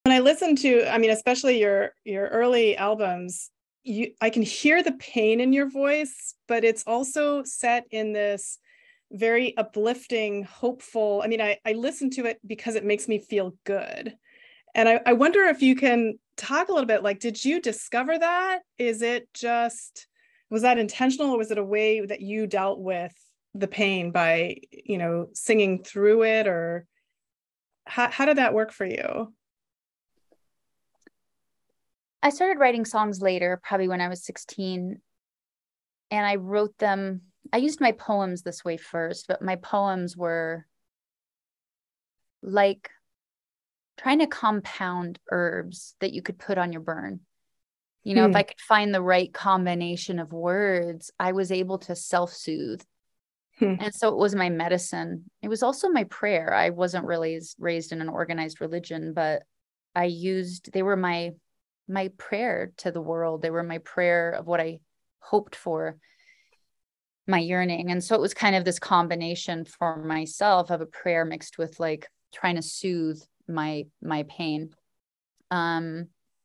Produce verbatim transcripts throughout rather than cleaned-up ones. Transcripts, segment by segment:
When I listen to, I mean, especially your your early albums, you I can hear the pain in your voice, but it's also set in this very uplifting, hopeful. I mean, I, I listen to it because it makes me feel good. And I, I wonder if you can talk a little bit, like, did you discover that? Is it just, was that intentional, or was it a way that you dealt with the pain by, you know, singing through it? Or how, how did that work for you? I started writing songs later, probably when I was sixteen, and I wrote them. I used my poems this way first, but my poems were like trying to compound herbs that you could put on your burn. You know, if Hmm. I could find the right combination of words, I was able to self-soothe. Hmm. And so it was my medicine. It was also my prayer. I wasn't really raised in an organized religion, but I used, they were my my prayer to the world. They were my prayer of what I hoped for, my yearning. And so it was kind of this combination for myself of a prayer mixed with like trying to soothe my my pain. Um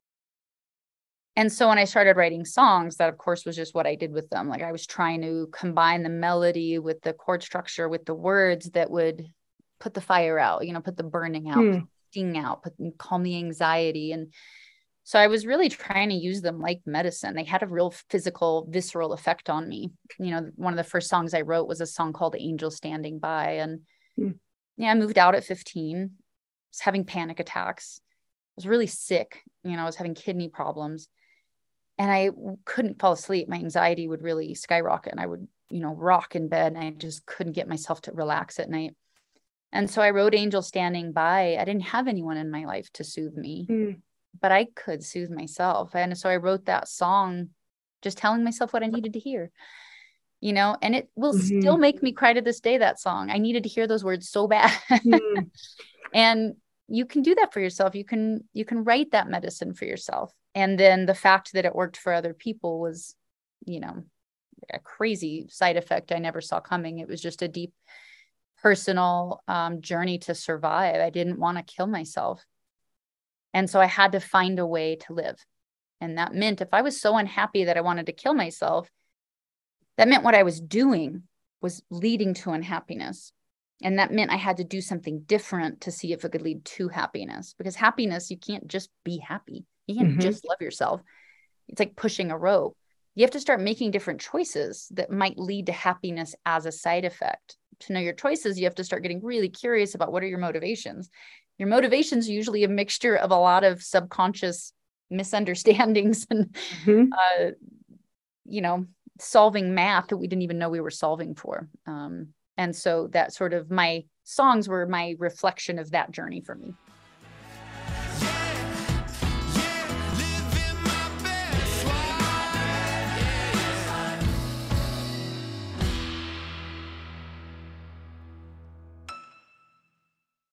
and so when I started writing songs, that of course was just what I did with them. Like I was trying to combine the melody with the chord structure with the words that would put the fire out, you know, put the burning out, put Hmm. the sting out, put calm the anxiety. And so I was really trying to use them like medicine. They had a real physical, visceral effect on me. You know, one of the first songs I wrote was a song called Angel Standing By. And Hmm. yeah, I moved out at fifteen. I was having panic attacks. I was really sick. You know, I was having kidney problems and I couldn't fall asleep. My anxiety would really skyrocket and I would, you know, rock in bed and I just couldn't get myself to relax at night. And so I wrote Angel Standing By. I didn't have anyone in my life to soothe me, Hmm. but I could soothe myself. And so I wrote that song just telling myself what I needed to hear, you know, and it will still Hmm. make me cry to this day, that song. I needed to hear those words so bad. Hmm. And you can do that for yourself. You can you can write that medicine for yourself. And then the fact that it worked for other people was, you know, a crazy side effect I never saw coming. It was just a deep personal um, journey to survive. I didn't want to kill myself. And so I had to find a way to live. And that meant if I was so unhappy that I wanted to kill myself, that meant what I was doing was leading to unhappiness. And that meant I had to do something different to see if it could lead to happiness. Because happiness, you can't just be happy. You can't Hmm. just love yourself. It's like pushing a rope. You have to start making different choices that might lead to happiness as a side effect. To know your choices, you have to start getting really curious about what are your motivations. Your motivations are usually a mixture of a lot of subconscious misunderstandings and, Hmm. uh, you know, solving math that we didn't even know we were solving for. Um, and so that sort of my songs were my reflection of that journey for me.